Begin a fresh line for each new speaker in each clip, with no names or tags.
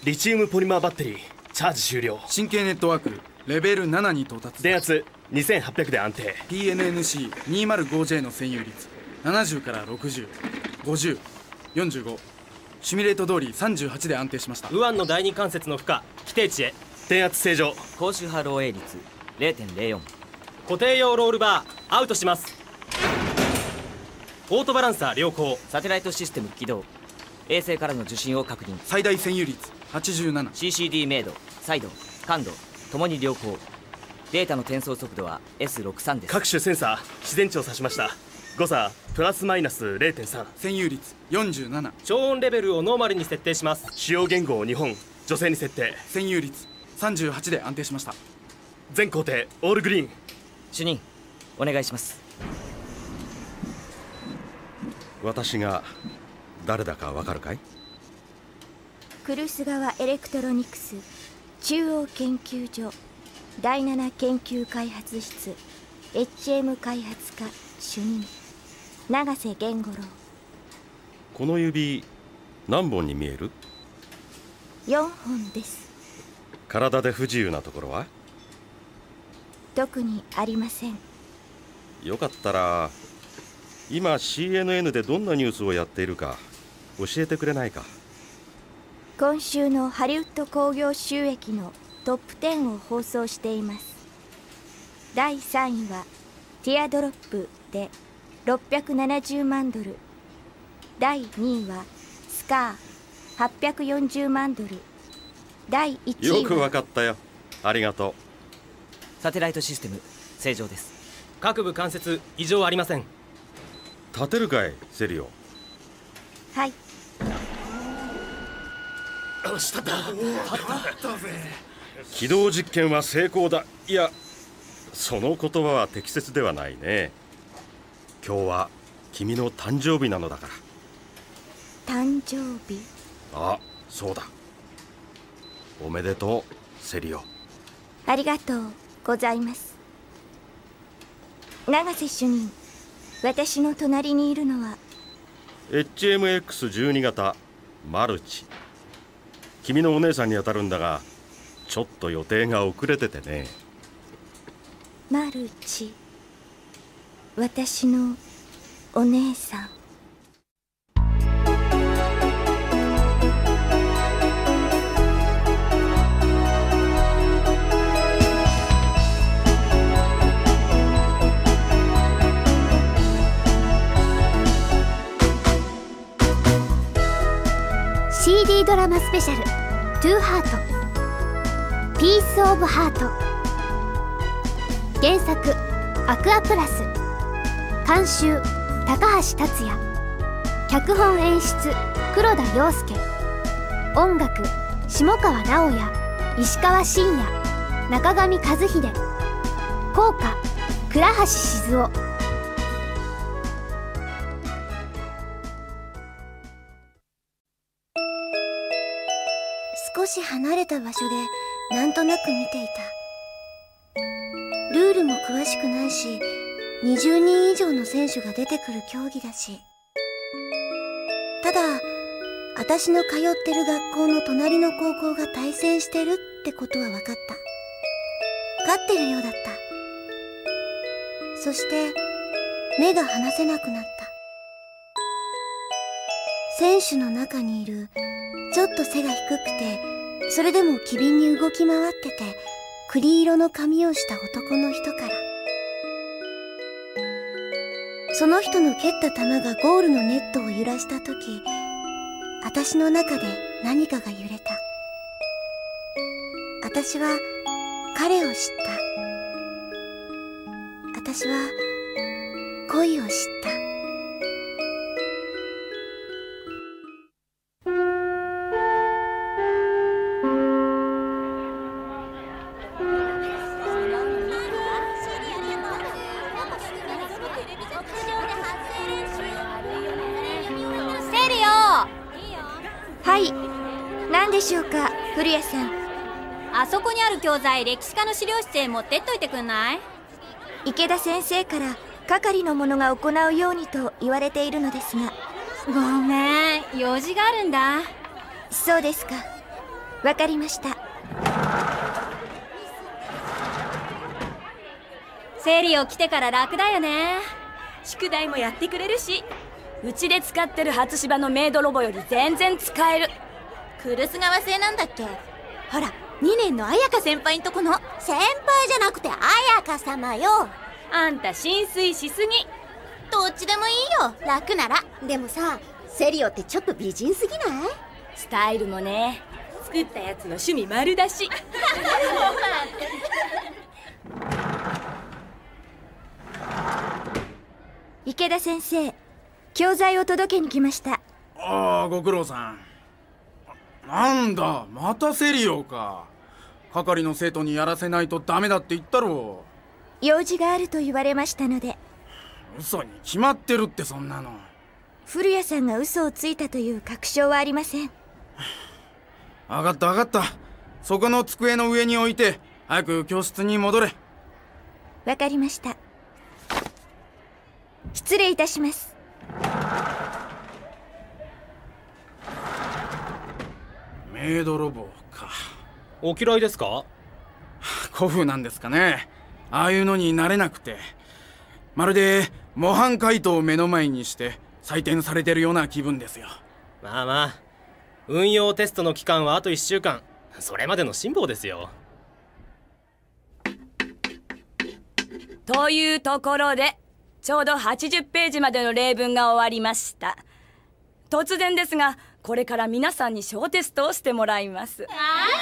リチウムポリマーバッテリーチャージ終了。
神経ネットワークレベル7に到達。
電圧2800で安定。
PNNC205J の占有率70から60、50、45。シミュレート通り38で安定しました。
右腕の第二関節の負荷規定値へ。
電圧正常。
高周波漏洩率 0.04。
固定用ロールバーアウトします。オートバランサー良好。
サテライトシステム起動。衛星からの受信を確認。
最大占有率87。
CCD 明度、彩度、感度ともに良好。データの転送速度は S63 です。
各種センサー自然値を指しました。誤差プラスマイナス 0.3。
占有率47。
超音レベルをノーマルに設定します。
使用言語を日本女性に設定。
占有率38で安定しました。
全工程オールグリーン。
主任お願いします。
私が誰だかわかるかい？
クルス川エレクトロニクス中央研究所第7研究開発室 HM 開発課主任永瀬源五郎。
この指何本に見える
4本です。
体で不自由なところは？
特にありません。
よかったら今 CNN でどんなニュースをやっているか教えてくれないか？
今週のハリウッド興行収益のトップ10を放送しています。第3位はティアドロップで670万ドル。第2位はスカー840万ドル。第1位は
よくわかったよ。ありがとう。
サテライトシステム正常です。
各部関節異常ありません。
立てるかいセリオ？
はい。
起動実験は成功だ。いや、その言葉は適切ではないね。今日は君の誕生日なのだから。
誕生日？
あ、そうだ。おめでとうセリオ。
ありがとうございます。永瀬主任、私の隣にいるのは
HMX12 型マルチ。君のお姉さんにあたるんだが、ちょっと予定が遅れててね。
マルチ、私のお姉さん。
CD ドラマスペシャル「トゥーハートピースオブハート」。原作アクアプラス、監修高橋達也、脚本演出黒田洋介、音楽下川直也、石川真也、中上和秀、効果倉橋静雄。少し離れた場所でなんとなく見ていた。ルールも詳しくないし、20人以上の選手が出てくる競技だし。ただ、私の通ってる学校の隣の高校が対戦してるってことは分かった。勝ってるようだった。そして目が離せなくなった。選手の中にいるちょっと背が低くて、それでも機敏に動き回ってて栗色の髪をした男の人から、その人の蹴った球がゴールのネットを揺らした時、私の中で何かが揺れた。私は彼を知った。私は恋を知った。
何でしょうか、古谷さん。
あそこにある教材、歴史科の資料室へ持ってっといてくんない？
池田先生から係の者が行うようにと言われているのですが。
ごめん、用事があるんだ。
そうですか。 わかりました。
セリオ来てから楽だよね。宿題もやってくれるし、うちで使ってる初芝のメイドロボより全然使える。
来栖川製なんだっけ。ほら2年の彩香先輩んとこの。先輩じゃなくて彩香様よ。
あんた浸水しすぎ。
どっちでもいいよ、楽なら。でもさ、セリオってちょっと美人すぎない？
スタイルもね。作ったやつの趣味丸だし。
池田先生、教材を届けに来ました。
ああ、ご苦労さん。なんだ、またセリオか。係の生徒にやらせないとダメだって言ったろ
う。用事があると言われましたので。
嘘に決まってるって。そんなの
古谷さんが嘘をついたという確証はありません。
分かった分かった。そこの机の上に置いて早く教室に戻れ。
わかりました。失礼いたします。
メイドロボか。
お嫌いですか？
古風なんですかね。ああいうのに慣れなくて、まるで模範解答を目の前にして採点されてるような気分ですよ。
まあまあ、運用テストの期間はあと1週間。それまでの辛抱ですよ。
というところで、ちょうど80ページまでの例文が終わりました。突然ですが、これから皆さんに小テストをしてもらいます。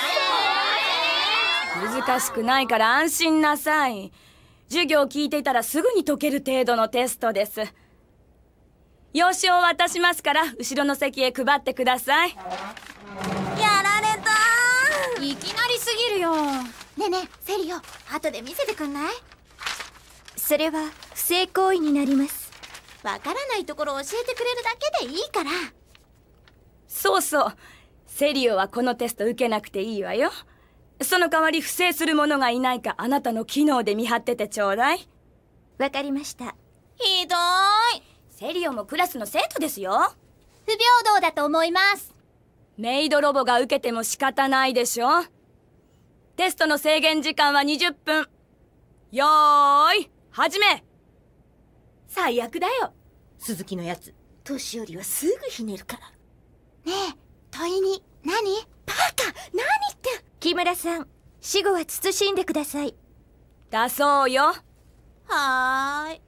難しくないから安心なさい。授業を聞いていたらすぐに解ける程度のテストです。用紙を渡しますから後ろの席へ配ってください。
やられた。
いきなりすぎるよ。
ねえねえ、セリオ、後で見せてくんない？
それは不正行為になります。
わからないところを教えてくれるだけでいいから。
そうそう、セリオはこのテスト受けなくていいわよ。その代わり不正する者がいないかあなたの機能で見張っててちょうだい。
わかりました。
ひどい。
セリオもクラスの生徒ですよ。
不平等だと思います。
メイドロボが受けても仕方ないでしょ。テストの制限時間は20分。よーい、始め。
最悪だよ。鈴木のやつ、年寄りはすぐひねるから。ねえ、問いに何？バカ、何言って。
木村さん、死後は慎んでください。
だそうよ。
はーい。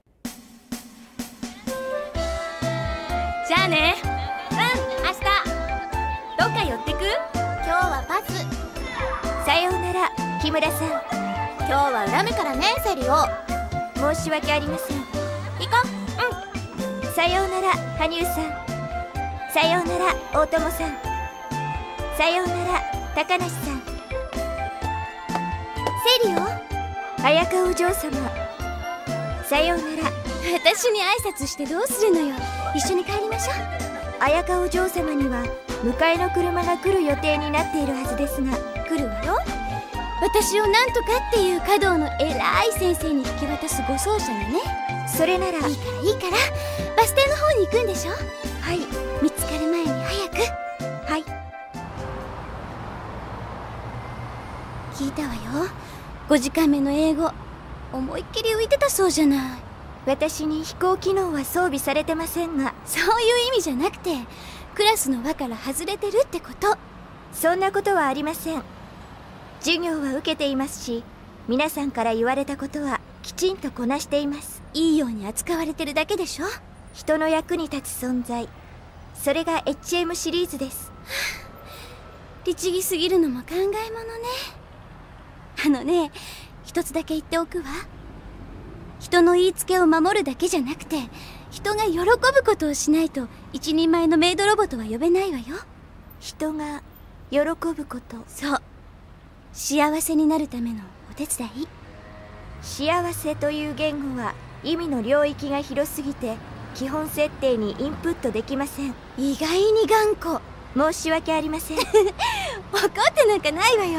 じゃあね。
明日
どっか寄ってく？
今日はパス。
さようなら、木村さん。
今日は恨むからね、セリオ。
申し訳ありません。
行こ
う。さようなら、羽生さん。さようなら、大友さん。さようなら、高梨さん。
セリオ、
綾香お嬢様。さようなら。
私に挨拶してどうするのよ。一緒に帰りましょう。
綾香お嬢様には迎えの車が来る予定になっているはずですが。
来るわよ。私をなんとかっていう華道の偉い先生に引き渡す護送車がね。
それなら。
いいからバス停の方に行くんでしょ。
はい。
見つかる前に早く。
はい。
聞いたわよ。5時間目の英語思いっきり浮いてたそうじゃない。
私に飛行機能は装備されてませんが。
そういう意味じゃなくて、クラスの輪から外れてるってこと。
そんなことはありません。授業は受けていますし、皆さんから言われたことはきちんとこなしています。
いいように扱われてるだけでしょ。
人の役に立つ存在、それが HM シリーズです。
律儀すぎるのも考えものね。一つだけ言っておくわ。人の言いつけを守るだけじゃなくて、人が喜ぶことをしないと一人前のメイドロボとは呼べないわよ。
人が喜ぶこと。
そう、幸せになるためのお手伝い。
幸せという言語は意味の領域が広すぎて基本設定にインプットできません。
意外に頑固。
申し訳ありません。
怒ってなんかないわよ。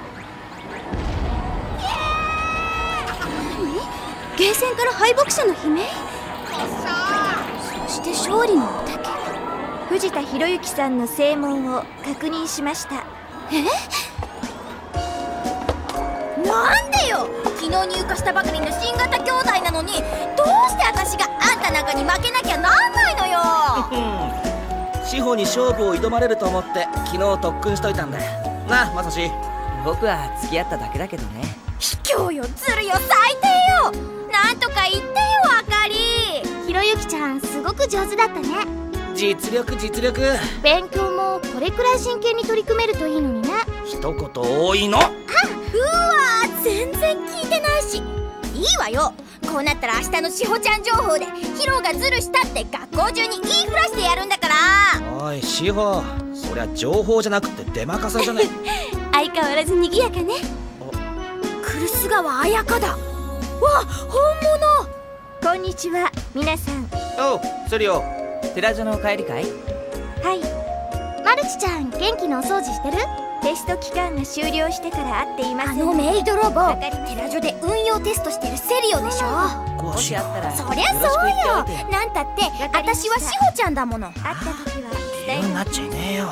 ゲーセンから敗北者の悲鳴。そして勝利の雄たけ。
藤田博之さんの正門を確認しました。
なんでよ、昨日入荷したばかりの新型兄弟なのに、どうして私があんたなんかに負けなきゃなんないのよ。
志保に勝負を挑まれると思って昨日特訓しといたんだよな、まさし。
僕は付き合っただけだけどね。
卑怯よ、ずるよ、最低よ。なんとか言ってよ、あかり。
ひろゆきちゃんすごく上手だったね。
実力実力。
勉強もこれくらい真剣に取り組めるといいのにね。
一言多いの。
うわー、全然聞いてないし。いいわよ、こうなったら明日のしほちゃん情報でヒロがズルしたって学校中に言いふらしてやるんだから。
おい志保、そりゃ情報じゃなくて出まかせじゃねえ。
相変わらず賑やかね。
来栖川彩香だ。わ、本
こんにちは皆さん。
おうセリオ。
寺女の帰りかい？
はい。
マルチちゃん元気のお掃除してる？
テスト期間が終了してから会っていません。
あのメイドロボ、
わかりました。
寺女で運用テストしてるセリオでしょ。
もしあったら
そりゃそうよ。なんたって私はしほちゃんだもの。
会った時は
理由になっちゃいねえよ。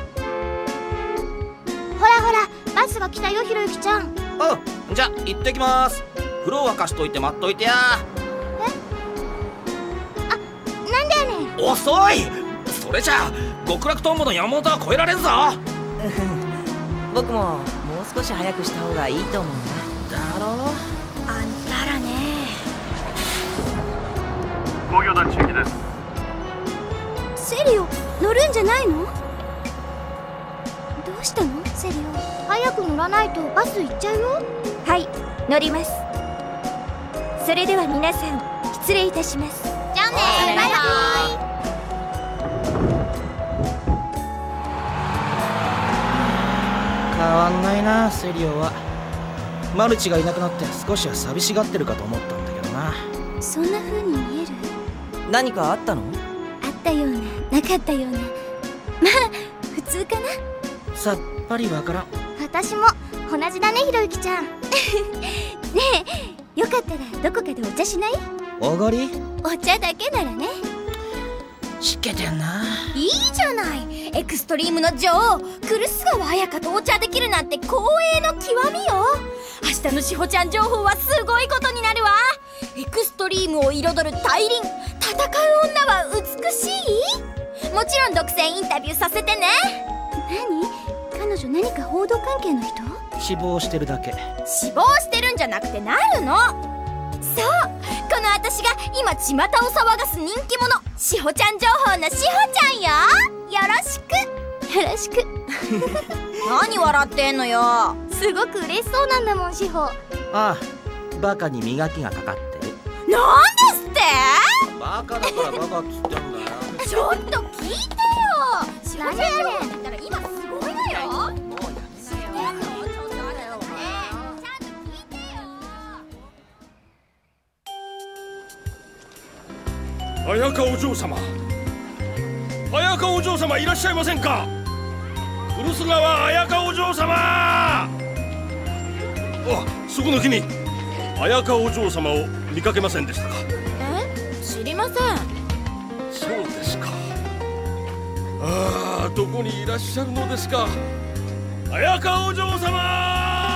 ほらほら、バスが来たよ、ひろゆきちゃん。
おう、じゃ行ってきます。風呂沸かしといて待っといてや。
なんだよねん。
遅い。それじゃあ極楽とんぼの山本は越えられんぞ。
僕ももう少し早くした方がいいと思う
だろ。
あんたらね。
工業団地域です。
セリオ、乗るんじゃないの？どうしたのセリオ。早く乗らないとバス行っちゃうよ。
はい、乗ります。それでは皆さん失礼いたします。
じゃあね、バイバイ。
変わんないな、セリオは。マルチがいなくなって少しは寂しがってるかと思ったんだけどな。
そんな風に見える？
な。何かあったの？
あったような、なかったような。まあ普通かな。
さっぱりわからん。
私も同じだね、ひろゆきちゃん。ねえ、よかったらどこかでお茶しない？
おごり？
お茶だけならね。
しけてんな。
いいじゃない、エクストリームの女王来栖川彩香とお茶できるなんて光栄の極みよ。明日のしほちゃん情報はすごいことになるわ。エクストリームを彩る大輪、戦う女は美しい。もちろん独占インタビューさせてね。
何？彼女何か報道関係の人？
死亡してるだけ。
死亡してるんじゃなくてなるの。そう、この私が今巷を騒がす人気者、しほちゃん情報のしほちゃんよ。よろしく。
よろしく。
何笑ってんのよ。
すごく嬉しそうなんだもん、しほ。
ああ、バカに磨きがかかってる。
なんですって？
バカだからバカっつってんだよ。
ちょっと聞いてよ。しほちゃん情報だったら今すごいのよ。
綾香お嬢様、綾香お嬢様いらっしゃいませんか。来栖川綾香お嬢様。あ、そこの君、綾香お嬢様を見かけませんでしたか。
知りません。
そうですか。ああ、どこにいらっしゃるのですか、綾香お嬢様。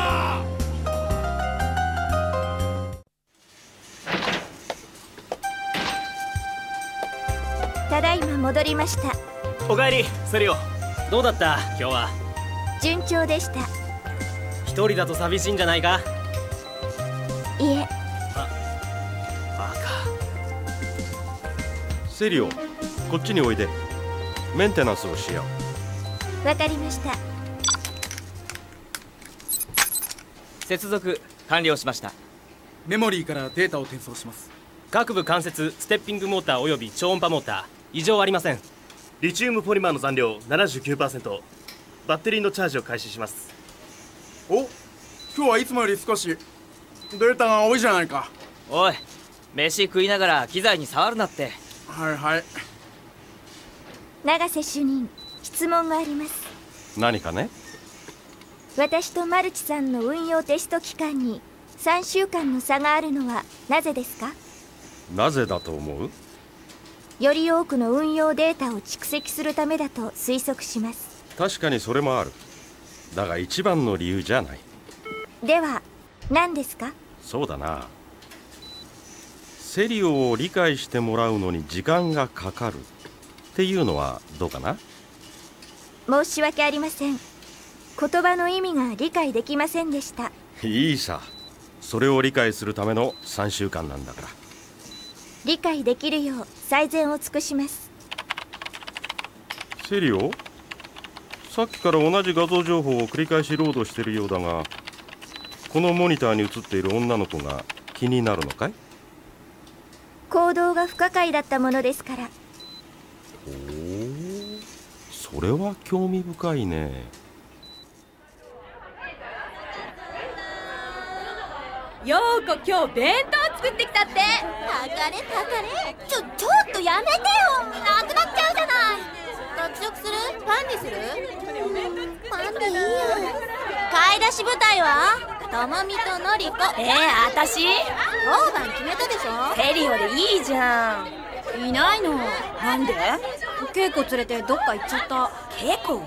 ただいま戻りました。
おかえりセリオ。
どうだった今日は？
順調でした。
一人だと寂しいんじゃないか？
いえ。
バカ。
セリオ、こっちにおいで。メンテナンスをしよ
う。わかりました。
接続完了しました。
メモリーからデータを転送します。
各部関節ステッピングモーターおよび超音波モーター異常ありません。
リチウムポリマーの残量 79%、 バッテリーのチャージを開始します。
お、今日はいつもより少しデータが多いじゃないか。
おい、飯食いながら機材に触るなって。
はいはい。
永瀬主任、質問があります。
何かね。
私とマルチさんの運用テスト期間に3週間の差があるのはなぜですか？
なぜだと思う？
より多くの運用データを蓄積するためだと推測します。
確かにそれもある。 だが一番の理由じゃない。
では何ですか？
そうだな、セリオを理解してもらうのに時間がかかるっていうのはどうかな？
申し訳ありません。言葉の意味が理解できませんでした。
いいさ、それを理解するための3週間なんだから。
理解できるよう最善を尽くします。
セリオ、さっきから同じ画像情報を繰り返しロードしているようだが、このモニターに映っている女の子が気になるのかい？
行動が不可解だったものですから。
ほう、それは興味深いね。
ようこ、今日弁当作ってきたって。たかれたかれ、ちょっとやめてよ。なくなっちゃうじゃない。脱色する？パンにする？パンでいいよ。買い出し部隊はともみとのりこ。
私？
当番決めたでしょ。
セリオでいいじゃん。
いないの。
なんで？
稽古連れてどっか行っちゃった。
稽古？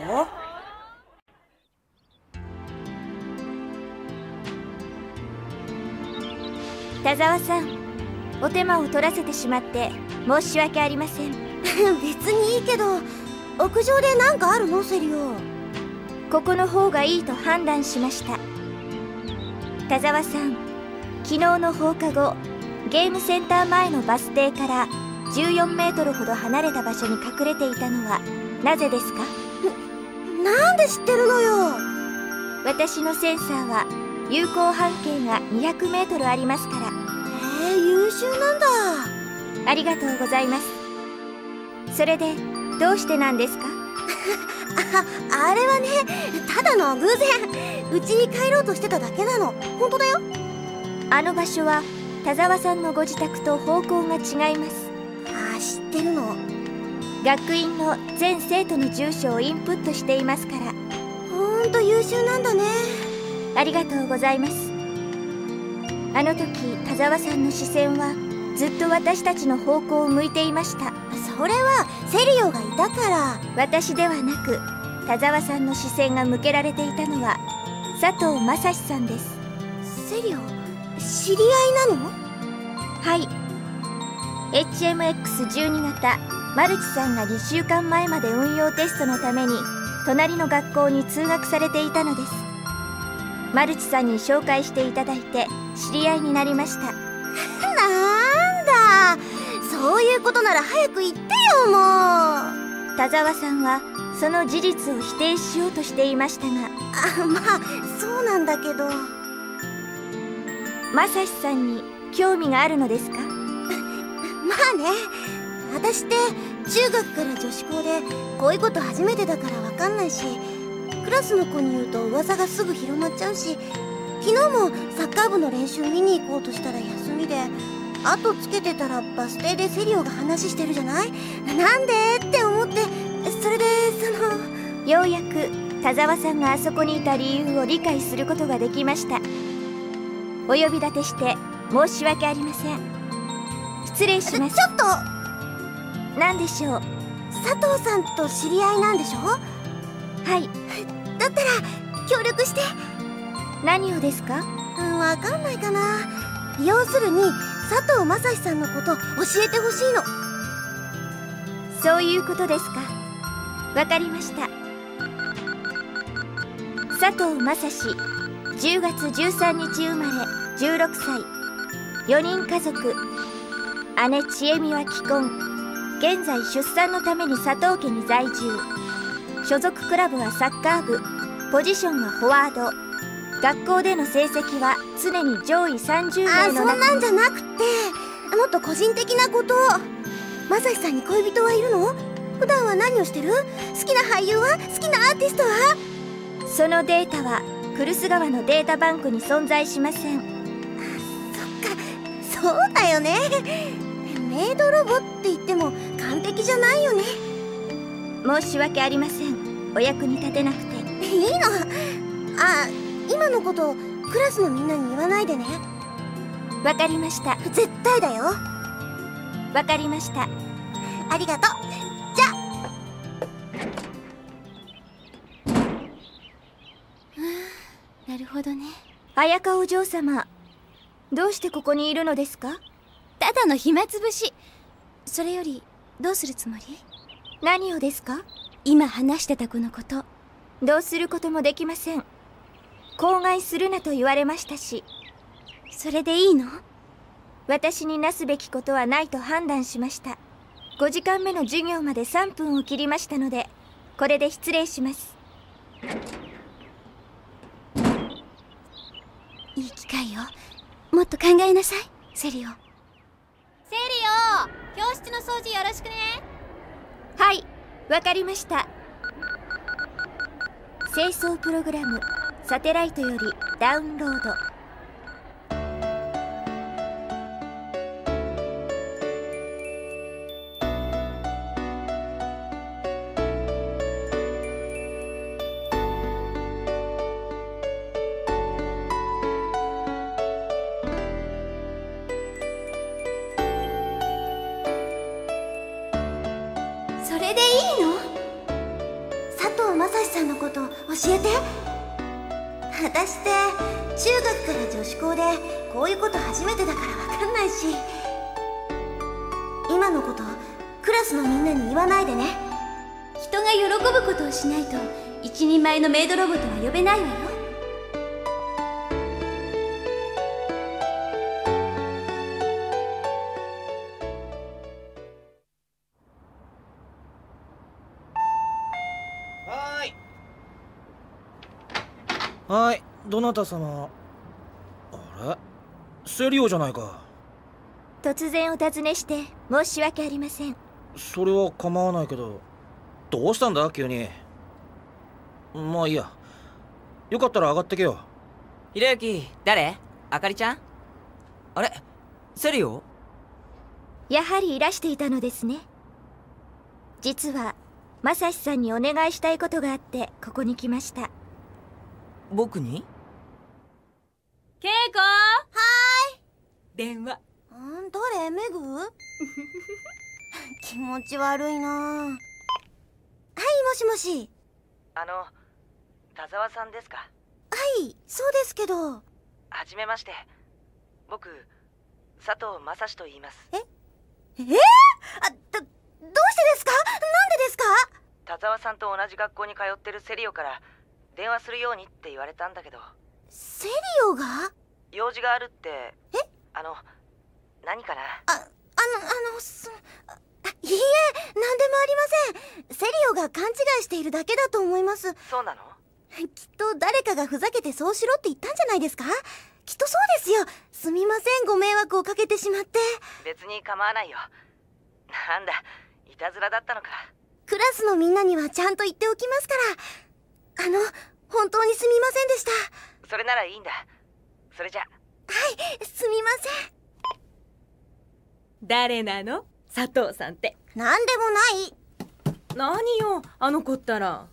田沢さん、お手間を取らせてしまって申し訳ありません。
別にいいけど、屋上で何かあるの？セリオ。
ここの方がいいと判断しました。田沢さん、昨日の放課後、ゲームセンター前のバス停から14メートルほど離れた場所に隠れていたのはなぜですか？
なんで知ってるのよ。
私のセンサーは有効半径が200メートルありますから。
優秀なんだ。
ありがとうございます。それでどうしてなんですか？
あれはね、ただの偶然。うちに帰ろうとしてただけなの。本当だよ。
あの場所は田沢さんのご自宅と方向が違います。
知ってるの。
学院の全生徒の住所をインプットしていますから。
ほんと優秀なんだね。
ありがとうございます。あの時田沢さんの視線はずっと私たちの方向を向いていました。
それはセリオがいたから。
私ではなく田沢さんの視線が向けられていたのは佐藤正史さんです。
セリオ、知り合いなの？
はい。 HMX12 型マルチさんが2週間前まで運用テストのために隣の学校に通学されていたのです。マルチさんに紹介していただいて知り合いになりました。
なんだ、そういうことなら早く言ってよ。もう
田沢さんはその事実を否定しようとしていましたが。
まあそうなんだけど。
正史さんに興味があるのですか？
まあね、私って中学から女子校でこういうこと初めてだから分かんないし、クラスの子に言うと噂がすぐ広まっちゃうし、昨日もサッカー部の練習見に行こうとしたら休みで、後つけてたらバス停でセリオが話してるじゃない。なんでって思って、それで
ようやく田沢さんがあそこにいた理由を理解することができました。お呼び立てして申し訳ありません。失礼します。
ちょっと。
何でしょう？
佐藤さんと知り合いなんでしょ？
はい。
だったら協力して。
何をですか？
わかんないかな。要するに佐藤正史さんのこと教えてほしいの。
そういうことですか。わかりました。佐藤正史、10月13日生まれ、16歳、4人家族。姉千恵美は既婚。現在出産のために佐藤家に在住。所属クラブはサッカー部。ポジションはフォワード。学校での成績は常に上位30名の中に。
そんなんじゃなくて、もっと個人的なことを。正史さんに恋人はいるの？普段は何をしてる？好きな俳優は？好きなアーティストは？
そのデータは来栖川のデータバンクに存在しません。
そっか、そうだよね。メイドロボって言っても完璧じゃないよね。
申し訳ありません。お役に立てなくて。
いいの。今のことクラスのみんなに言わないでね。
わかりました。
絶対だよ。
わかりました。
ありがとう。じゃあ
なるほどね。
綾香お嬢様、どうしてここにいるのですか？
ただの暇つぶし。それよりどうするつもり？
何をですか？
今話してた子のこと。
どうすることもできません。口外するなと言われましたし。
それでいいの？
私になすべきことはないと判断しました。5時間目の授業まで3分を切りましたので、これで失礼します。
いい機会よ。もっと考えなさい、セリオ。
セリオ、教室の掃除よろしくね。
はい、わかりました。清掃プログラムサテライトよりダウンロード。
それでいいの？佐藤正史さんのこと教えて。私って中学から女子校でこういうこと初めてだから分かんないし、今のことクラスのみんなに言わないでね。人が喜ぶことをしないと一人前のメイドロボとは呼べないわよ。
はい、どなた様？あれ、セリオじゃないか。
突然お尋ねして申し訳ありません。
それは構わないけど、どうしたんだ急に。まあいいや、よかったら上がってけよ。
ひろゆき、誰？あかりちゃん？あれ、セリオ？
やはりいらしていたのですね。実は正史さんにお願いしたいことがあってここに来ました。
僕に？
ケイコ。はーい。電話。
誰？メグ？気持ち悪いな。はい、もしもし。
田沢さんですか？
はい、そうですけど。
はじめまして。僕、佐藤正史と言います。
どうしてですか？なんでですか？
田沢さんと同じ学校に通ってるセリオから電話するようにって言われたんだけど。
セリオが？
用事があるって。何かな？
いいえ、何でもありません。セリオが勘違いしているだけだと思います。
そうなの？
きっと誰かがふざけてそうしろって言ったんじゃないですか？きっとそうですよ。すみません、ご迷惑をかけてしまって。
別に構わないよ。なんだ、いたずらだったのか。
クラスのみんなにはちゃんと言っておきますから。本当にすみませんでした。
それならいいんだ。それじゃ。
はい、すみません。
誰なの？佐藤さんって。
なんでもない。
何よ、あの子ったら。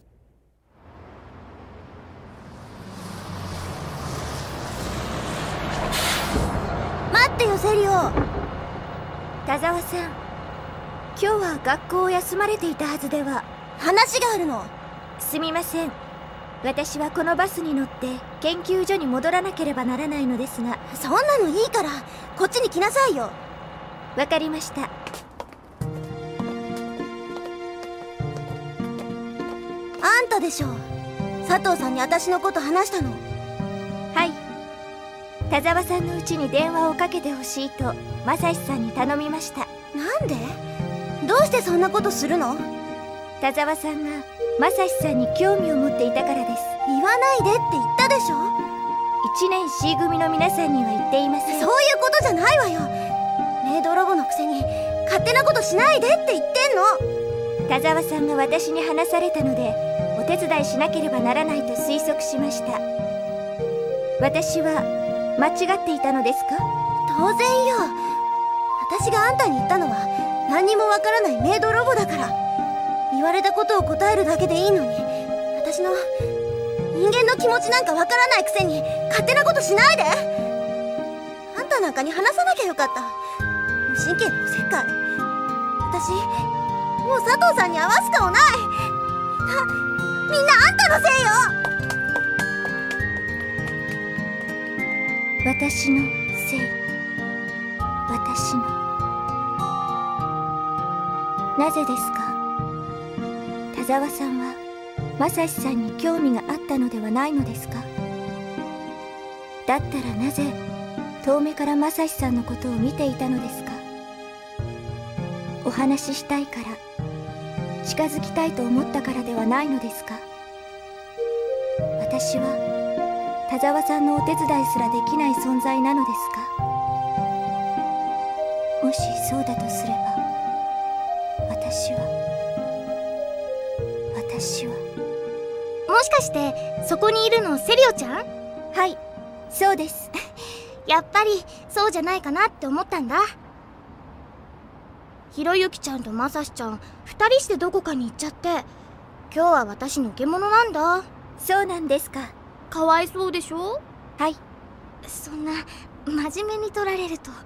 待ってよ、セリオ。
田沢さん、今日は学校を休まれていたはずでは？
話があるの。
すみません。私はこのバスに乗って研究所に戻らなければならないのですが。
そんなのいいから、こっちに来なさいよ。
わかりました。
あんたでしょ。佐藤さんに私のこと話したの？
はい。田沢さんの家に電話をかけてほしいと正史さんに頼みました。
なんで？どうしてそんなことするの？
田沢さんが正史さんに興味を持っていたからです。
言わないでって言ったでしょ。
1年 C 組の皆さんには言っていません。
そういうことじゃないわよ。メイドロボのくせに勝手なことしないでって言ってんの。
田沢さんが私に話されたのでお手伝いしなければならないと推測しました。私は間違っていたのですか？
当然よ。私があんたに言ったのは何にもわからないメイドロボだから。言われたことを答えるだけでいいのに、私の人間の気持ちなんかわからないくせに勝手なことしないで。あんたなんかに話さなきゃよかった。無神経なおせっかい。私もう佐藤さんに会わす顔ない。みんなあんたのせいよ。
私のせい。私の。なぜですか？田沢さんは正志さんに興味があったのではないのですか？だったらなぜ遠目から正志さんのことを見ていたのですか？お話ししたいから、近づきたいと思ったからではないのですか？私は田沢さんのお手伝いすらできない存在なのですか？もしそうだとすれば、私は
もしかしてそこにいるのセリオちゃん？
はい、そうです。
やっぱりそうじゃないかなって思ったんだ。ひろゆきちゃんとまさしちゃん2人してどこかに行っちゃって、今日は私のけ者なんだ。
そうなんですか。
かわいそうでしょ？
はい。
そんな真面目に取られると。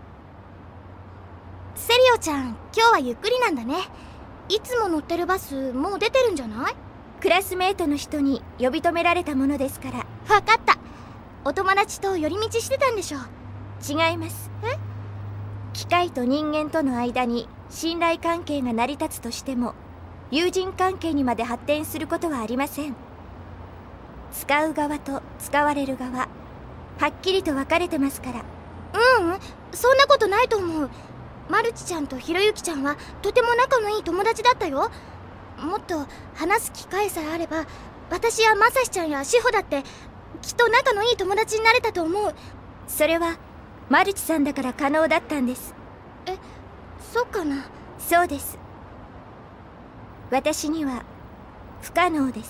セリオちゃん、今日はゆっくりなんだね。いつも乗ってるバスもう出てるんじゃない？
クラスメートの人に呼び止められたものですから。
わかった。お友達と寄り道してたんでしょ？
違います。機械と人間との間に信頼関係が成り立つとしても、友人関係にまで発展することはありません。使う側と使われる側、はっきりと分かれてますから。
そんなことないと思う。マルチちゃんとひろゆきちゃんはとても仲のいい友達だったよ。もっと話す機会さえあれば、私やまさしちゃんやしほだってきっと仲のいい友達になれたと思う。
それはマルチさんだから可能だったんです。
そうかな？
そうです。私には不可能です。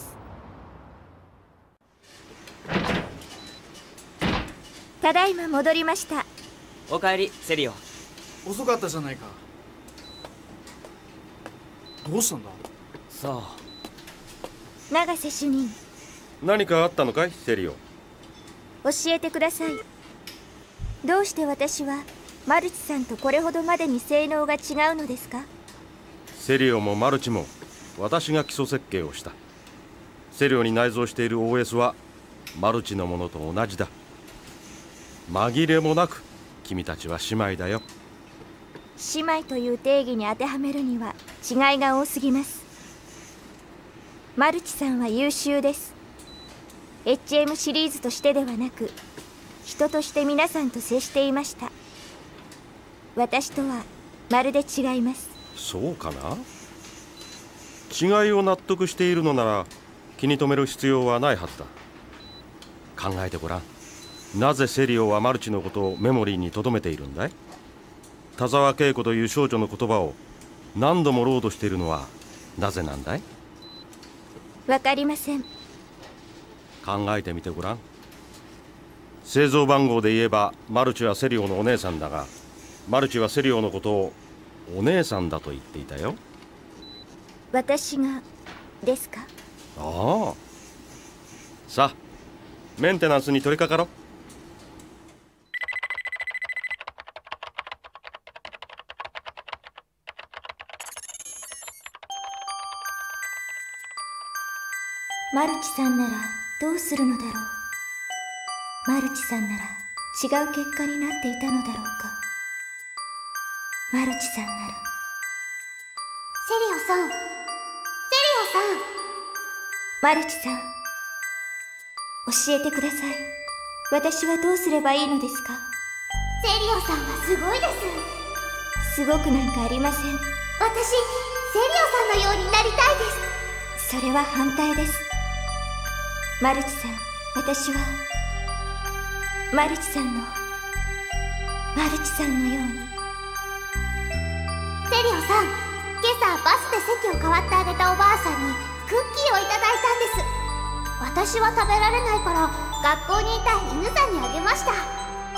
ただいま戻りました。
おかえりセリオ。
遅かったじゃないか。どうしたんだ？
さ
あ、永瀬主任、
何かあったのかいセリオ？
教えてください。どうして私はマルチさんとこれほどまでに性能が違うのですか？
セリオもマルチも私が基礎設計をした。セリオに内蔵している OS はマルチのものと同じだ。紛れもなく君たちは姉妹だよ。
姉妹という定義に当てはめるには違いが多すぎます。マルチさんは優秀です。 HM シリーズとしてではなく、人として皆さんと接していました。私とはまるで違います。
そうかな？違いを納得しているのなら気に留める必要はないはずだ。考えてごらん。なぜセリオはマルチのことをメモリーに留めているんだい？田沢恵子という少女の言葉を何度もロードしているのはなぜなんだい？
わかりません。
考えてみてごらん。製造番号で言えばマルチはセリオのお姉さんだが、マルチはセリオのことをお姉さんだと言っていたよ。
私がですか？
ああ。さあ、メンテナンスに取り掛かろう。
マルチさんならどうするのだろう。マルチさんなら違う結果になっていたのだろうか。マルチさんなら。
セリオさん、セリオさん。
マルチさん、教えてください。私はどうすればいいのですか？
セリオさんはすごいです。
すごくなんかありません。
私、セリオさんのようになりたいです。
それは反対です。マルチさん、私はマルチさんのように。
セリオさん、今朝バスで席を代わってあげたおばあさんにクッキーをいただいたんです。私は食べられないから学校にいた犬さんにあげました。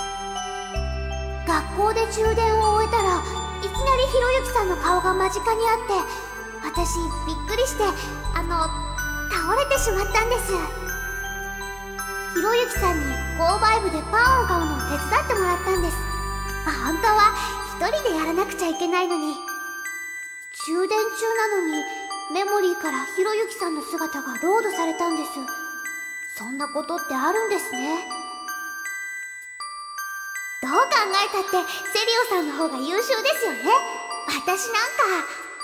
学校で充電を終えたらいきなりひろゆきさんの顔が間近にあって、私びっくりして倒れてしまったんです。ひろゆきさんに購買部でパンを買うのを手伝ってもらったんです。本当は一人でやらなくちゃいけないのに。充電中なのにメモリーからひろゆきさんの姿がロードされたんです。そんなことってあるんですね。 えたってセリオさんの方が優秀ですよね。私なんか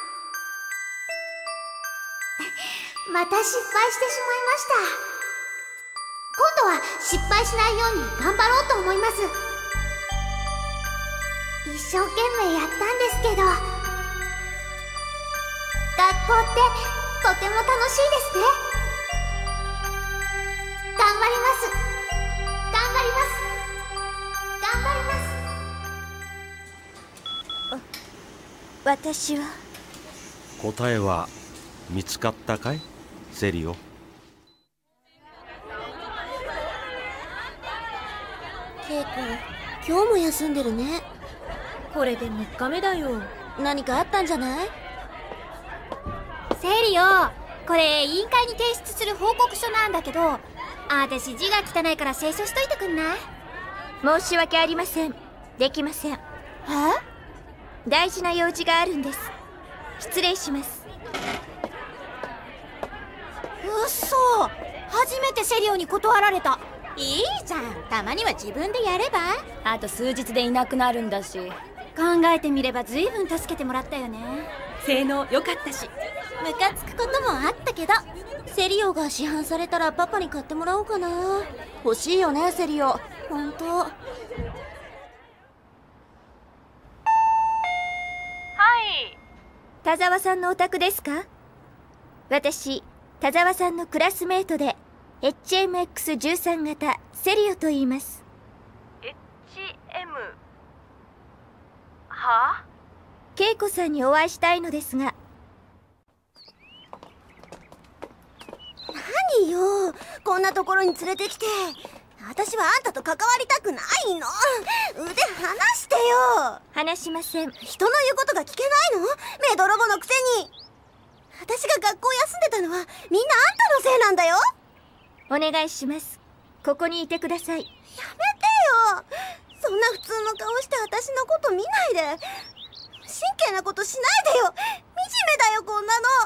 また失敗してしまいました。今度は失敗しないように頑張ろうと思います。一生懸命やったんですけど、学校ってとても楽しいですね。頑張ります。頑張ります。頑張ります。
私は
答えは見つかったかい、セリオ？
ケイコ、今日も休んでるね。これで3日目だよ。何かあったんじゃない？
セリオ、これ委員会に提出する報告書なんだけど、私字が汚いから清書しといてくんない？
申し訳ありません。できません。大事な用事があるんです。失礼します。
うっそ、初めてセリオに断られた。いいじゃん、たまには自分でやれば。
あと数日でいなくなるんだし。
考えてみれば随分助けてもらったよね。
性能良かったし。
ムカつくこともあったけど、セリオが市販されたらパパに買ってもらおうかな。欲しいよね、セリオ。ほんと。はい。
田沢さんのお宅ですか？私、田沢さんのクラスメートで HMX13 型セリオと言います。
HM？ はあ？
恵子さんにお会いしたいのですが。
何よ、こんなところに連れてきて。私はあんたと関わりたくないの。腕離してよ。
話しません。
人の言うことが聞けないの？目泥棒のくせに。私が学校休んでたのはみんなあんたのせいなんだよ。
お願いします。ここにいてください。
やめてよ。そんな普通の顔して私のこと見ないで。真剣なことしないでよ。惨めだよ、こ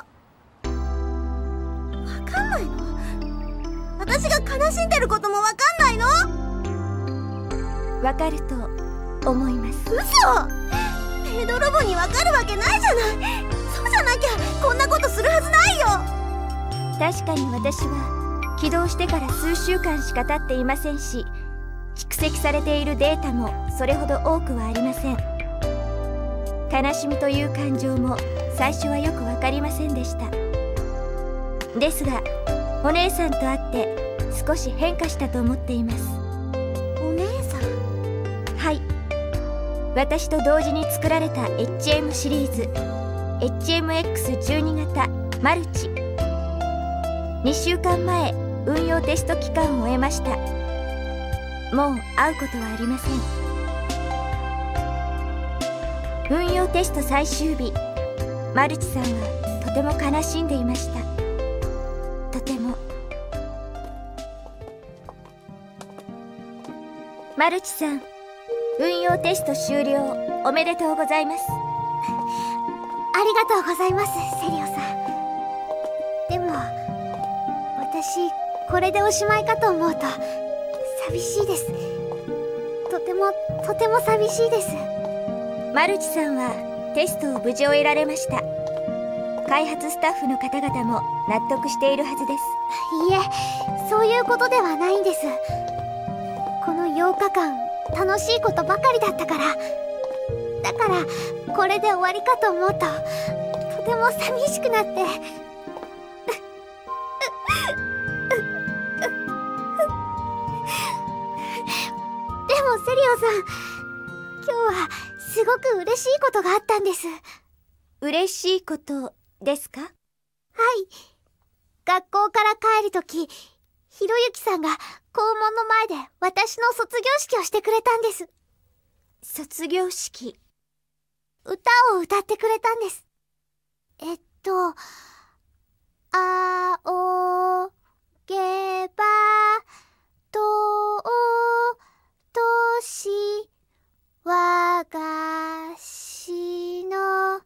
んなの。わかんないの？私が悲しんでることもわかんないの？
わかると思います。
嘘！目泥棒にわかるわけないじゃない。そうじゃなきゃこんなことするはずないよ。
確かに私は起動してから数週間しか経っていませんし、蓄積されているデータもそれほど多くはありません。悲しみという感情も最初はよく分かりませんでした。ですがお姉さんと会って少し変化したと思っています。
お姉さん？
はい、私と同時に作られた HM シリーズ HMX12 型マルチ。2週間前運用テスト期間を終えました。もう会うことはありません。運用テスト最終日、マルチさんはとても悲しんでいました。とても。マルチさん、運用テスト終了おめでとうございます。
ありがとうございます、セリオさん。でも私これでおしまいかと思うと寂しいです。とても寂しいです。
マルチさんはテストを無事終えられました。開発スタッフの方々も納得しているはずです。
いいえ、そういうことではないんです。この8日間楽しいことばかりだったから。だからこれで終わりかと思うととても寂しくなって。でもセリオさん、今日はすごく嬉しいことがあったんです。
嬉しいことですか？
はい。学校から帰るとき、ひろゆきさんが校門の前で私の卒業式をしてくれたんです。
卒業式？
歌を歌ってくれたんです。仰げば尊し我が師の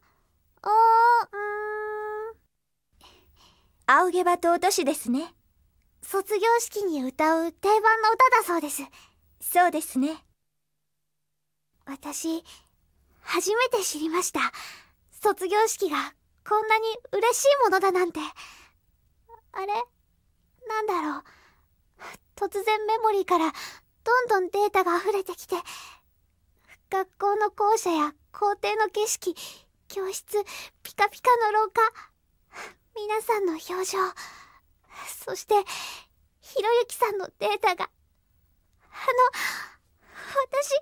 仰げば尊しですね。
卒業式に歌う定番の歌だそうです。
そうですね。
私、初めて知りました。卒業式がこんなに嬉しいものだなんて。あれ？なんだろう。突然メモリーからどんどんデータが溢れてきて、学校の校舎や校庭の景色、教室、ピカピカの廊下、皆さんの表情、そしてひろゆきさんのデータが、私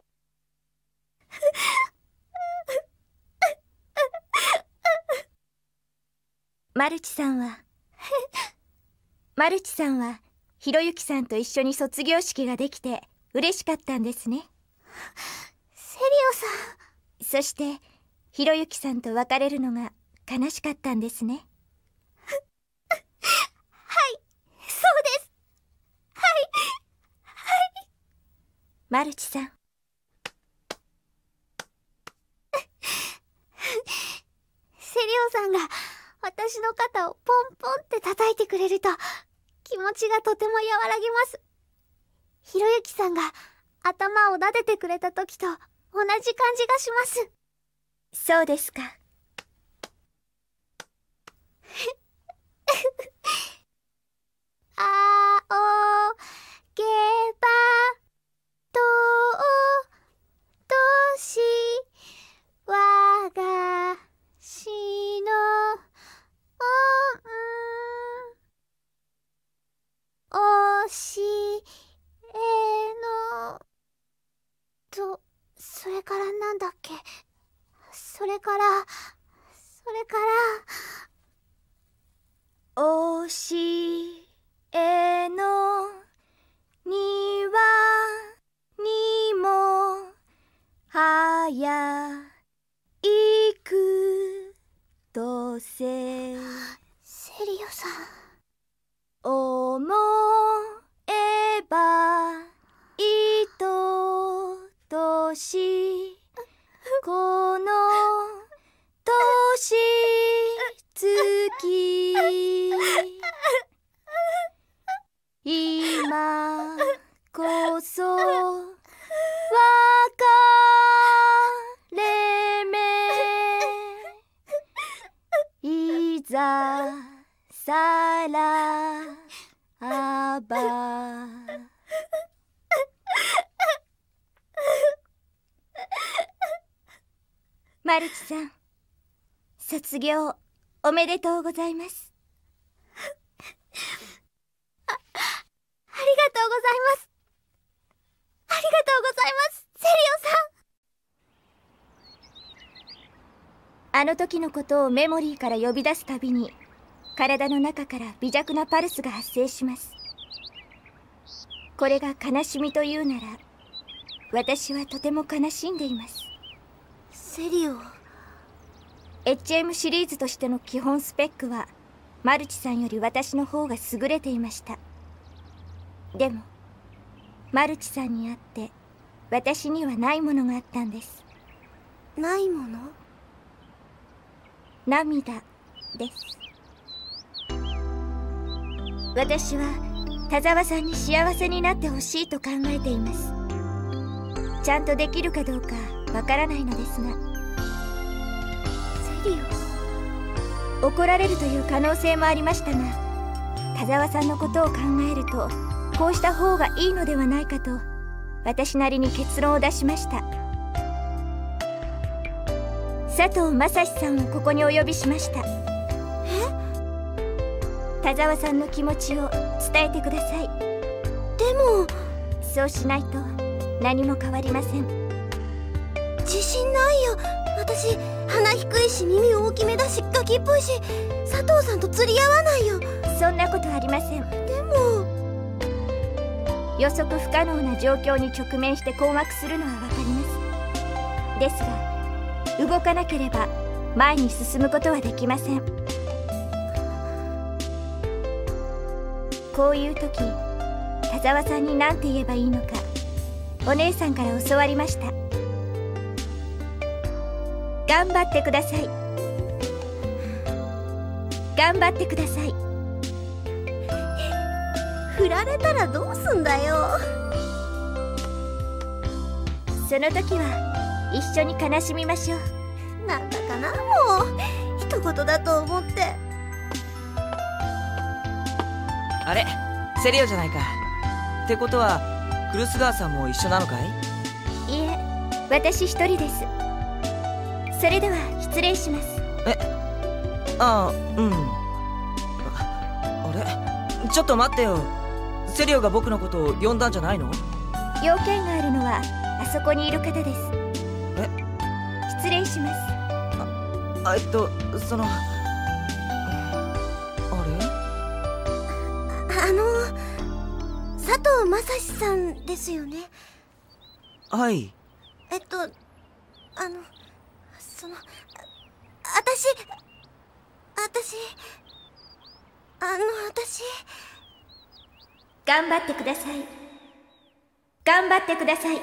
マルチさんはひろゆきさんと一緒に卒業式ができて嬉しかったんですね。
セリオさん。
そしてひろゆきさんと別れるのが悲しかったんですね。
はい、そうです。はい。
マルチさん。
セリオさんが私の肩をポンポンって叩いてくれると気持ちがとても和らぎます。ひろゆきさんが頭を撫でてくれた時と同じ感じがします。
そうですか。
仰げば尊し我が死の教えのそれからなんだっけ。それから
教えの庭にも早いくとせ。
セリオさん。
思えばいととしこの年月今こそ別れ目いざさらばマルチさん、卒業おめでとうございます。
ありがとうございます。ありがとうございます、セリオ
さん。あの時のことをメモリーから呼び出すたびに体の中から微弱なパルスが発生します。これが悲しみというなら私はとても悲しんでいます。
セリオ。
HM シリーズとしての基本スペックはマルチさんより私の方が優れていました。でもマルチさんにあって私にはないものがあったんです。
ないもの？
涙です。私は田沢さんに幸せになってほしいと考えています。ちゃんとできるかどうかわからないのですが。
セリ
オ。怒られるという可能性もありましたが、田沢さんのことを考えるとこうした方がいいのではないかと私なりに結論を出しました。佐藤正史さんをここにお呼びしました。田沢さんの気持ちを伝えてください。
でも
そうしないと何も変わりません。
自信ないよ。私鼻低いし耳大きめだしガキっぽいし佐藤さんと釣り合わないよ。
そんなことありません。
でも
予測不可能な状況に直面して困惑するのはわかります。ですが動かなければ前に進むことはできません。こういう時田沢さんに何て言えばいいのかお姉さんから教わりました。頑張ってください。頑張ってください。
振られたらどうすんだよ。
その時は一緒に悲しみましょう。
なんだかな、もう一言だと思って。
あれ、セリオじゃないか。ってことはクルスガーさんも一緒なのかい？
いえ、私一人です。それでは失礼します。
あれ、ちょっと待ってよ。セリオが僕のことを呼んだんじゃないの？
用件があるのはあそこにいる方です。失礼します。
その、
佐藤正史さんですよね。
はい。
私
頑張ってください。頑張ってください。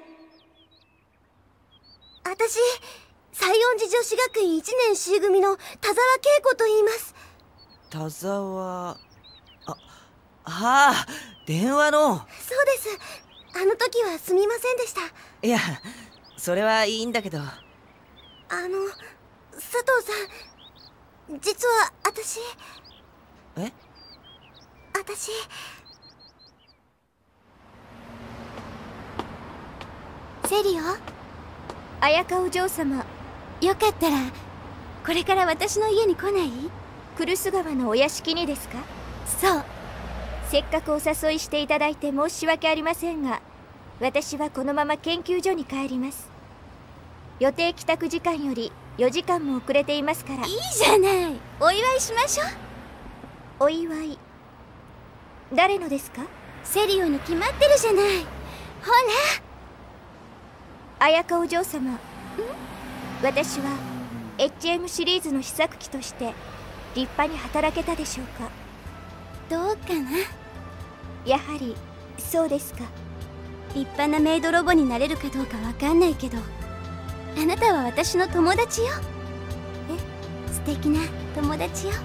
私、西園寺女子学院1年 C 組の田沢恵子と言います。
田沢、電話の。
そうです。あの時はすみませんでした。
いや、それはいいんだけど。
佐藤さん、実は私
セリオ、綾香お嬢様、よかったらこれから私の家に来ない？クルス川のお屋敷にですか？そう。せっかくお誘いしていただいて申し訳ありませんが、私はこのまま研究所に帰ります。予定帰宅時間より4時間も遅れていますから。いいじゃない、お祝いしましょう。お祝い、誰のですか？セリオに決まってるじゃない。ほら、綾香お嬢様、私は HM シリーズの試作機として立派に働けたでしょうか？どうかな。やはりそうですか。立派なメイドロボになれるかどうかわかんないけど、あなたは私の友達よ。素敵な友達よ。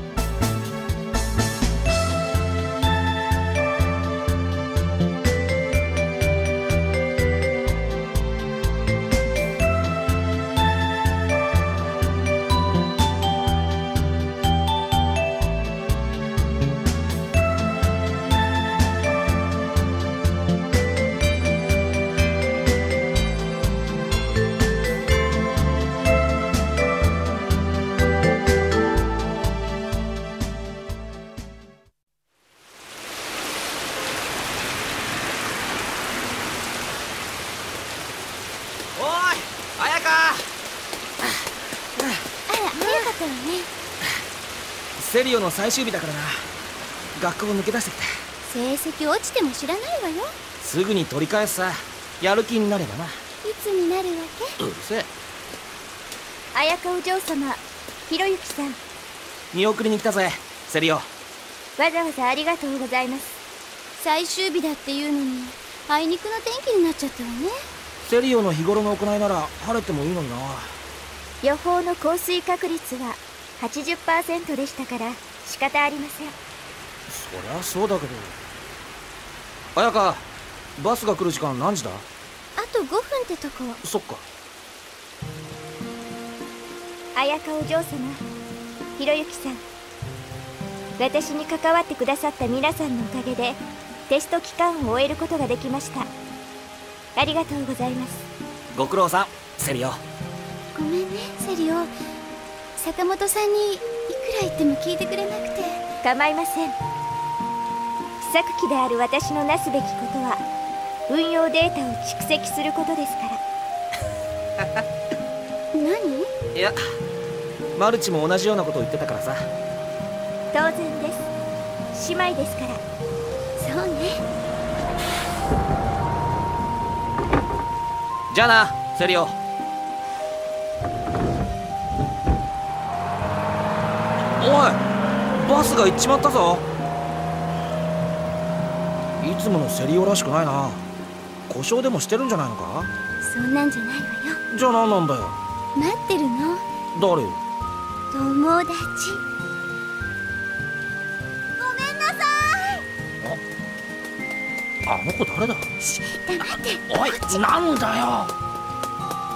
セリオの最終日だからな。学校を抜け出してきた。
成績落ちても知らないわよ。
すぐに取り返すさ。やる気になればな。
いつになるわけ？
うるせえ。
綾香お嬢様、ひろゆきさん、
見送りに来たぜ、セリオ。
わざわざありがとうございます。最終日だっていうのにあいにくの天気になっちゃったわね。
セリオの日頃の行いなら晴れてもいいのにな。
予報の降水確率は80% でしたから仕方ありません。
そりゃそうだけど。綾香、バスが来る時間何時だ？
あと5分ってとこ。
そっか。
綾香お嬢様、ひろゆきさん、私に関わってくださった皆さんのおかげでテスト期間を終えることができました。ありがとうございます。
ご苦労さん、セリオ。
ごめんね、セリオ。坂本さんにいくら言っても聞いてくれなくて。
構いません。試作機である私のなすべきことは運用データを蓄積することですから
何？
いや、マルチも同じようなことを言ってたからさ。
当然です。姉妹ですから。
そうね。
じゃあな、セリオ。おい、バスが行っちまったぞ。いつものセリオらしくないな。故障でもしてるんじゃないのか？
そんなんじゃないわよ。
じゃあ何なんだよ。
待ってるの。
誰？
友達。ごめんなさい。
あの子誰だ？
黙って。
おい、なんだよ。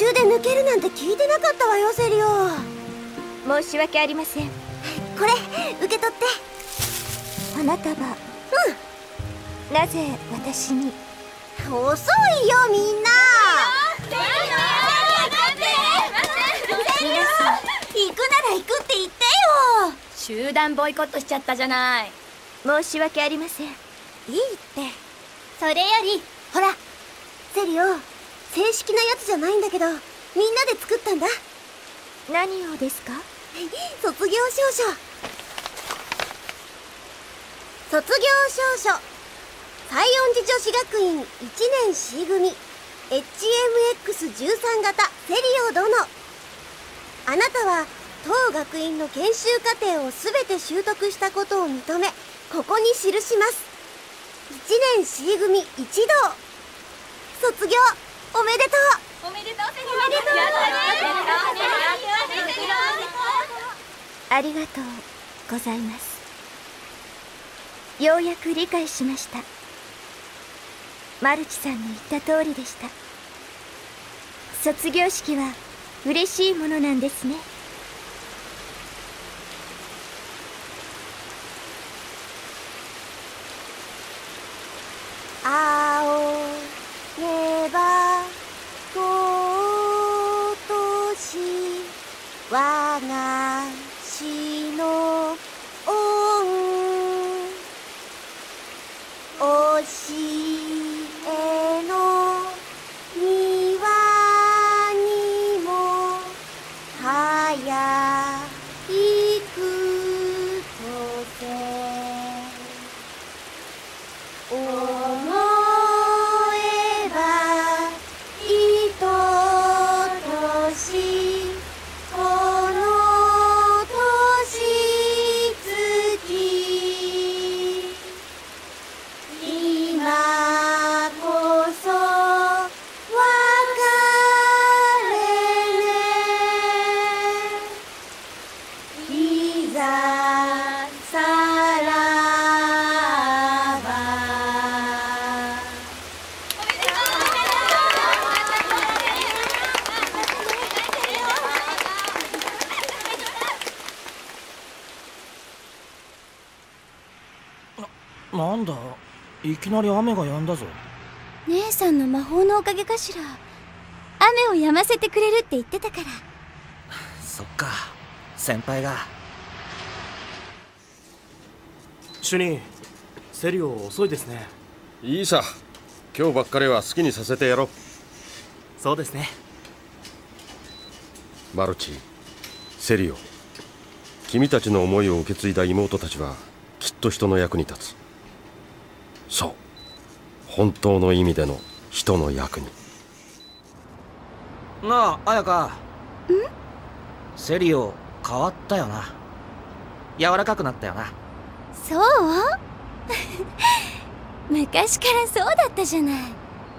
中で抜けるなんて聞いてなかったわよ、セリオ。
申し訳ありません。
これ受け取って。
あなたはなぜ私に。
遅いよみんな。
皆さん、
行くなら行くって言ってよ。
集団ボイコットしちゃったじゃない。
申し訳ありません。いいって。
それよりほら、セリオ、正式なやつじゃないんだけど、みんなで作ったんだ。
何をですか？
卒業証書。卒業証書、西園寺女子学院1年 C 組 HMX13 型セリオ殿。あなたは当学院の研修課程をすべて習得したことを認め、ここに記します。1年 C 組一同、卒業おめでとう。
おめでとう、セリ
おめでとう。
ありがとうございます。ようやく理解しました。マルチさんの言った通りでした。卒業式は嬉しいものなんですね。
青ねば今年我が師の恩教えの庭にも早いくとせ思えばいととしこの年月今こそ別れねいざさらば。
なんだ、いきなり雨が止んだぞ。
姉さんの魔法のおかげかしら。雨を止ませてくれるって言ってたから。
そっか、先輩が。
主任、セリオ遅いですね。
いいさ、今日ばっかりは好きにさせてやろう。
そうですね。
マルチ、セリオ、君たちの思いを受け継いだ妹たちはきっと人の役に立つ。そう、本当の意味での人の役に。
なあ、綾香。セリオ変わったよな。柔らかくなったよな。
そう昔からそうだったじゃない。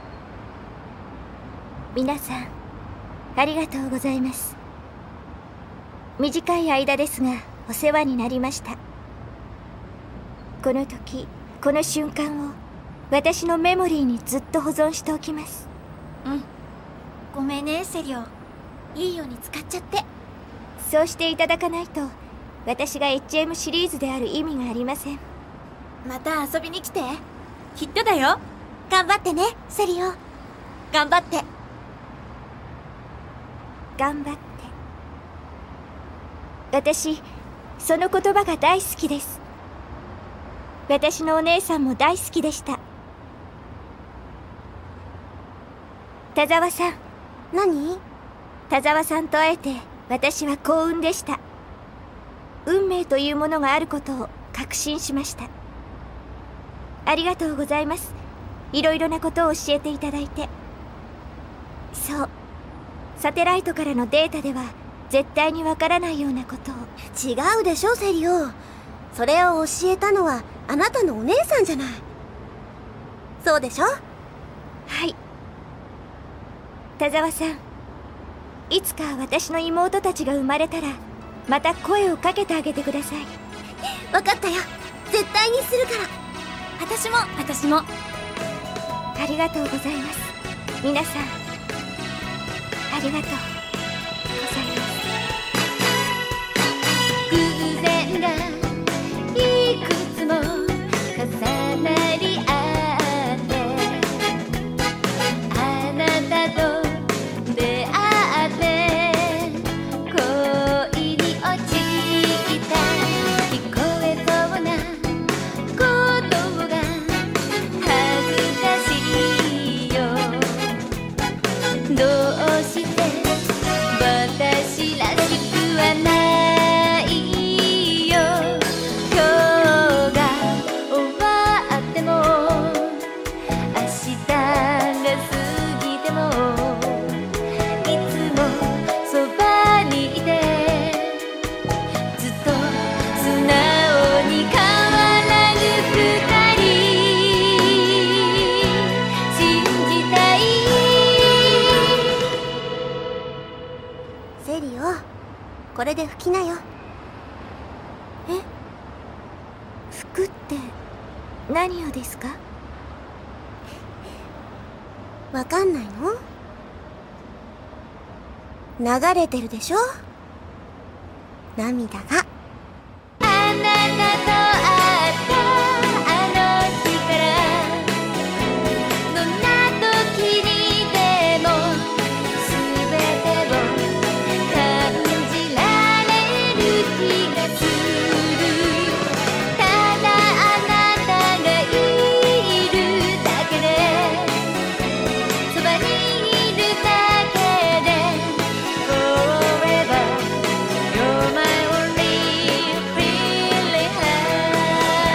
皆さん、ありがとうございます。短い間ですがお世話になりました。この時、この瞬間を私のメモリーにずっと保存しておきます。
ごめんね、セリオ。いいように使っちゃって。
そうしていただかないと私が HM シリーズである意味がありません。
また遊びに来て。きっとだよ。頑張ってね、セリオ。頑張って。
頑張って。私、その言葉が大好きです。私のお姉さんも大好きでした。田沢さん。
何？
田沢さんと会えて私は幸運でした。運命というものがあることを確信しました。ありがとうございます。いろいろなことを教えていただいて。そう、サテライトからのデータでは絶対にわからないようなことを。
違うでしょ、セリオ。それを教えたのはあなたのお姉さんじゃない。そうでしょ？
はい。田沢さん、いつか私の妹たちが生まれたらまた声をかけてあげてください。
分かったよ。絶対にするから。
私も。
ありがとうございます。皆さん、ありがとうございます。
偶然がいくつも重なり合ってあなたと出会って恋に落ちた聞こえそうな言葉が恥ずかしいよ。どうして私らしくはないよ。今日が終わっても明日が過ぎてもいつもそばにいてずっと素直に変わらぬ二人信じたい。
セリオ、これで拭きなよ。
え、服って何をですか？
わかんないの？流れてるでしょ、涙が。
あなたと会ったあの日からどんな時にでも全てを感じられる気がする。ただあなたがいるだけでそばにいるだけで Forever You're my only feeling heart。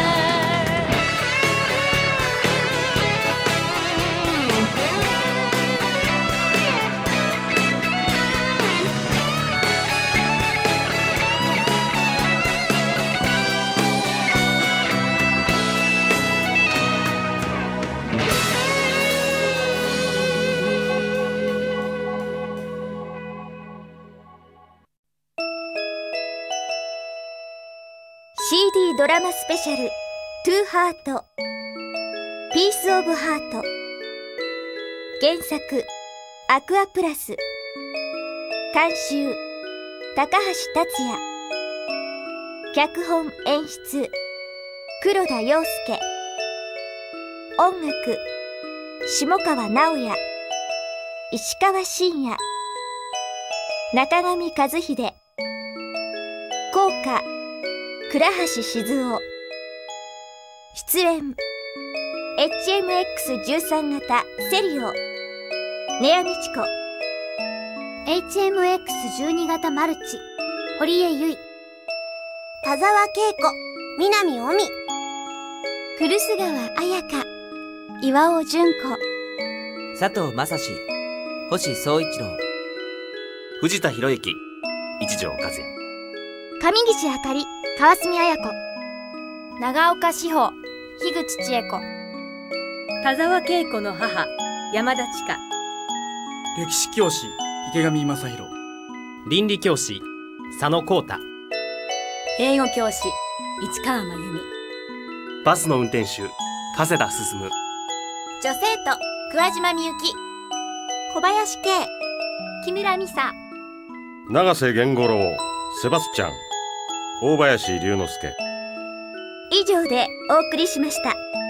CD ドラマスペシャルトゥーハートピースオブハート。原作アクアプラス、監修高橋達也、脚本演出黒田洋介、音楽下川直也、石川真也、中上和秀、効果倉橋静雄。出演 HMX13 型セリオ根谷美智子、
HMX12 型マルチ堀江由衣、
田沢恵子、南尾美、
古須川彩香、岩尾純子、
佐藤正史、星総一郎、
藤田博之、一条和也、
上岸あかり、川澄彩子、長岡志保、樋口千恵子、
田沢恵子の母山田千佳、
歴史教師池上正弘、
倫理教師佐野浩太、
英語教師市川真由美、
バスの運転手加瀬田進、
女生徒桑島みゆき、小林圭、木村美沙、
永瀬源五郎、セバスチャン、大林龍之介。
以上でお送りしました。